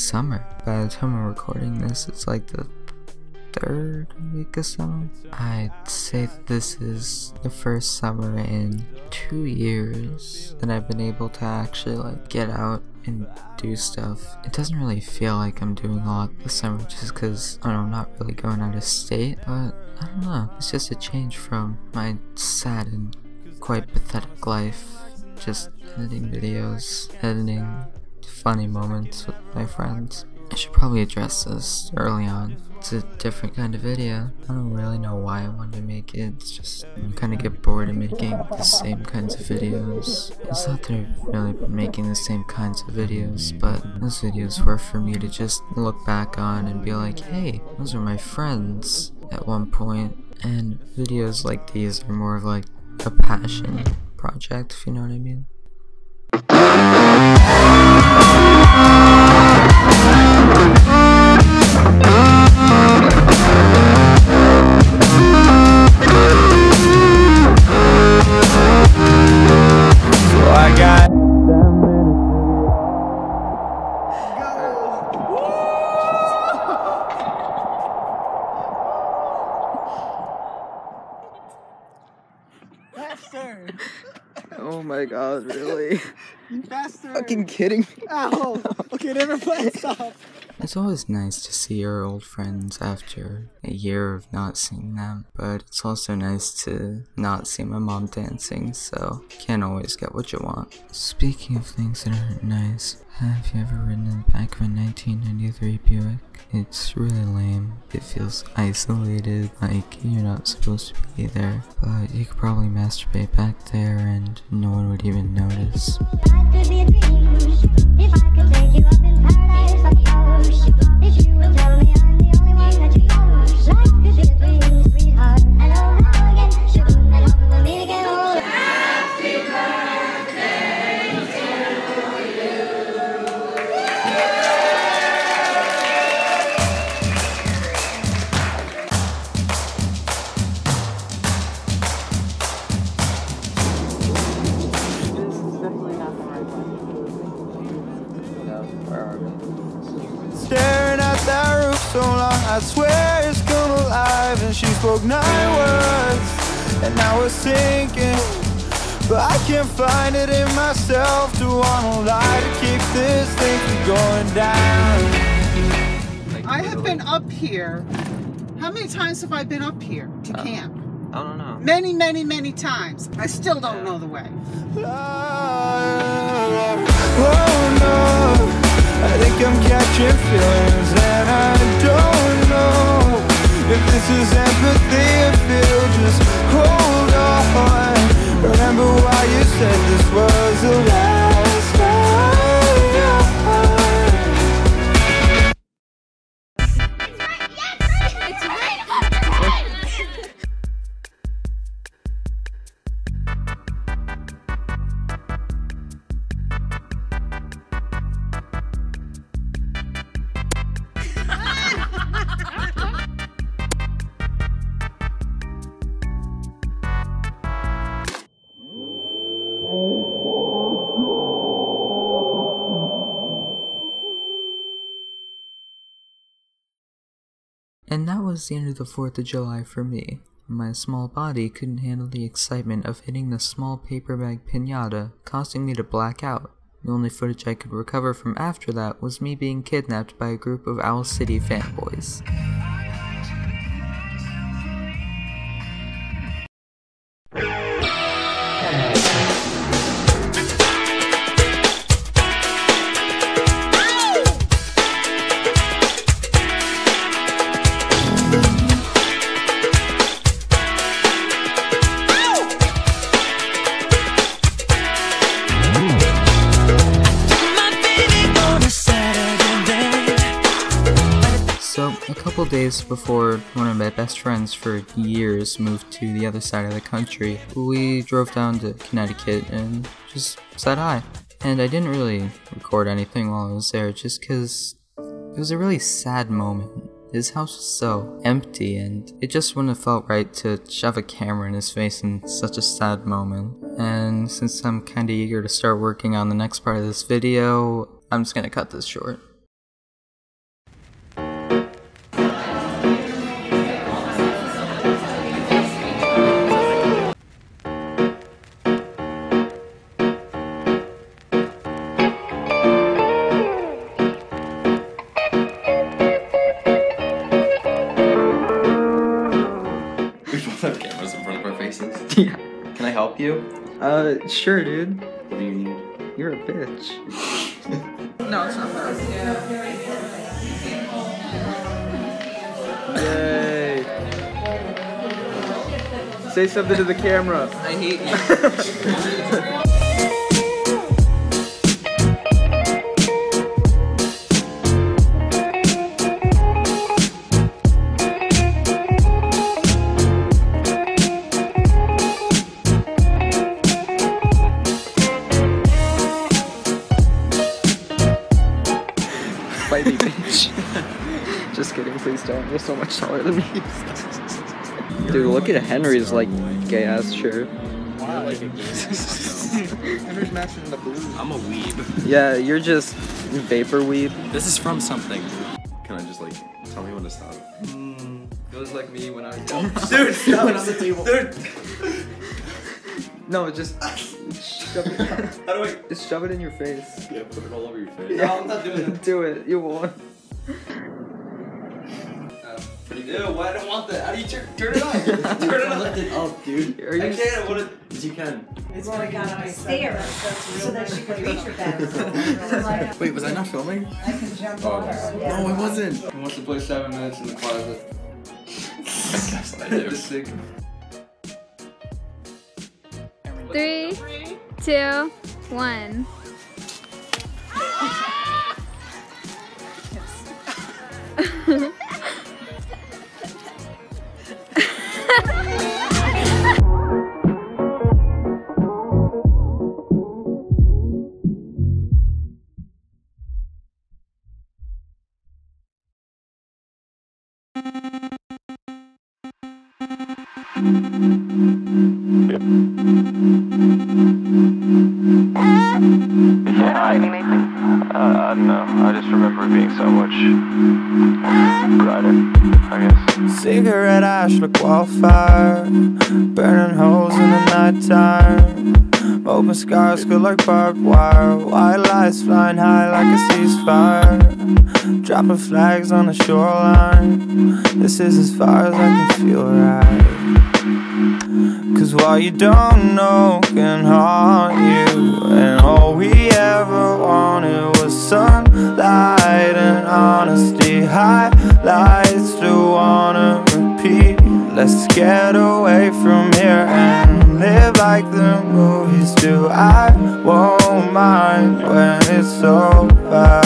summer. By the time I'm recording this, it's like the third week of summer. I'd say that this is the first summer in 2 years that I've been able to actually like get out and do stuff. It doesn't really feel like I'm doing a lot this summer just because I'm not really going out of state, but I don't know. It's just a change from my sad and quite pathetic life. Just editing videos, editing funny moments with my friends. I should probably address this early on. It's a different kind of video. I don't really know why I wanted to make it. It's just I kind of get bored of making the same kinds of videos. It's not that I've really been making the same kinds of videos, but those videos were for me to just look back on and be like, hey, those are my friends at one point. And videos like these are more of like a passion project, if you know what I mean. Faster! Oh my god, really? Faster! Fucking kidding me? Ow! Okay, never mind, stop! It's always nice to see your old friends after a year of not seeing them, but it's also nice to not see my mom dancing, so can't always get what you want. Speaking of things that aren't nice, have you ever ridden in the back of a 1993 Buick? It's really lame. It feels isolated, like you're not supposed to be there, but you could probably masturbate back there and no one would even notice. Staring at that roof so long, I swear it's come alive. And she spoke 9 words, and now we're sinking. But I can't find it in myself to wanna lie to keep this thing from going down. I have been up here. How many times have I been up here to camp? I don't know. Many, many, many times. I still don't know the way. Oh no, I think I'm catching feelings and I don't know if this is empathy or feel. Just hold on. Remember why you said this was the last time. And that was the end of the 4th of July for me. My small body couldn't handle the excitement of hitting the small paper bag piñata, causing me to black out. The only footage I could recover from after that was me being kidnapped by a group of Owl City fanboys. So, a couple days before one of my best friends for years moved to the other side of the country, we drove down to Connecticut and just said hi. And I didn't really record anything while I was there just because it was a really sad moment. His house was so empty and it just wouldn't have felt right to shove a camera in his face in such a sad moment. And since I'm kinda eager to start working on the next part of this video, I'm just gonna cut this short. have cameras in front of our faces. Yeah. Can I help you? Sure, dude. What do you need? You're a bitch. No, it's not that. Yay. Say something to the camera. I hate you. Fight me, bitch. Just kidding, please don't. You're so much taller than me. Dude, look at Henry's like gay ass shirt. Henry's matching the blue. I'm a weeb. Yeah, you're just vapor weed. This is from something. Can I just like tell me when to stop? It was like me when I was young. Dude, stop it on the table. Dude. No, just shove it. How do I? Just shove it in your face. Yeah, put it all over your face. Yeah. No, I'm not doing it. Do it. You won't. Pretty good. Ew, why I don't want that? How do you turn it on? Turn it on. Lift it up, dude. Are you I can't. What? Yes, you can. It's when I got on my stairs so that she could reach her bed. Wait, was I not filming? I can jump on her. No, I wasn't. He wants to play 7 minutes in the closet. I guess I do. Sick. 3, 2, 1. No, I just remember it being so much brighter, I guess. Cigarette ash like wildfire, burning holes in the nighttime. Open scars could like barbed wire, white lights flying high like a ceasefire. Dropping flags on the shoreline, this is as far as I can feel right. Cause what you don't know can haunt you, and all we ever wanted was sunlight and honesty. Highlights to wanna repeat. Let's get away from here and live like the movies do. I won't mind when it's over.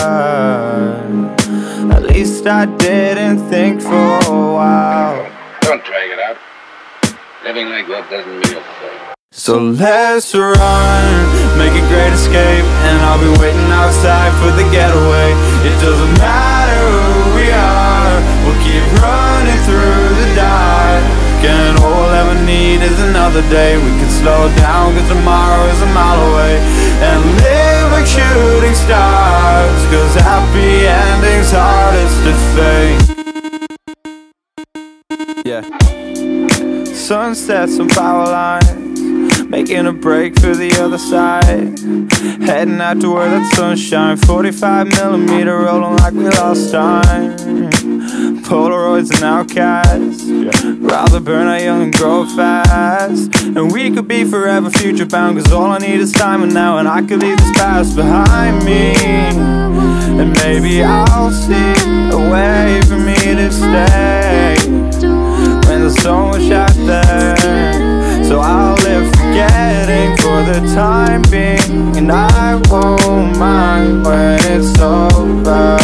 At least I didn't think for a while. Don't drag it out. Living like that doesn't mean a thing. So let's run, make a great escape, and I'll be waiting outside for the getaway. It doesn't matter who we are, we'll keep running through the dark. And all we'll ever need is another day. We can slow down cause tomorrow is a mile away, and live like shooting stars, cause happy endings hardest to fake. Yeah. Sunsets and power lines, making a break for the other side. Heading out to where that sunshine, 45mm rolling like we lost time. Polaroids and outcasts, rather burn out young and grow fast. And we could be forever future bound, cause all I need is time and now. And I could leave this past behind me, and maybe I'll see a way for me to stay when there's so much out there. So I'll live forgetting for the time being, and I won't mind when it's over.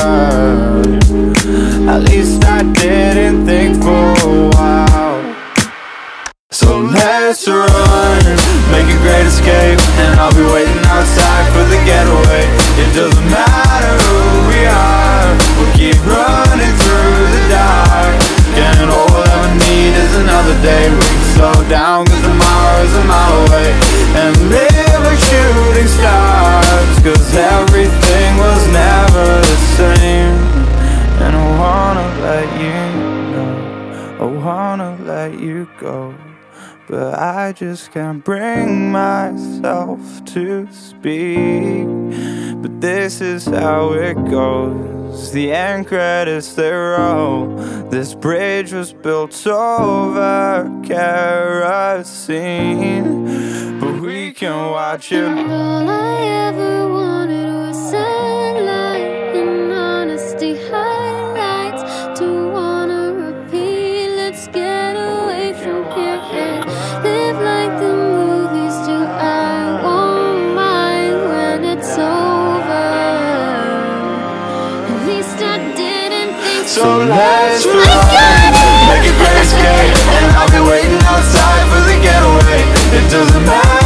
At least I didn't think for a while. So let's run, make a great escape, and I'll be waiting outside for the getaway. It doesn't matter who we are, we'll keep running through the dark. And all we'll ever need is another day. We can slow down cause tomorrow is a mile away, and live like shooting stars, cause everything was never the same. And I wanna let you know, I wanna let you go, but I just can't bring myself to speak. But this is how it goes, the end credits they roll. This bridge was built over careless I've seen, but we can watch it. All I ever wanted was sunlight and honesty, highlights. Don't wanna repeat, let's get away from here and live like the movies do. I won't mind when it's over. At least I didn't think so. Let's run, make it crazy, and I'll be waiting outside for the getaway. It doesn't matter.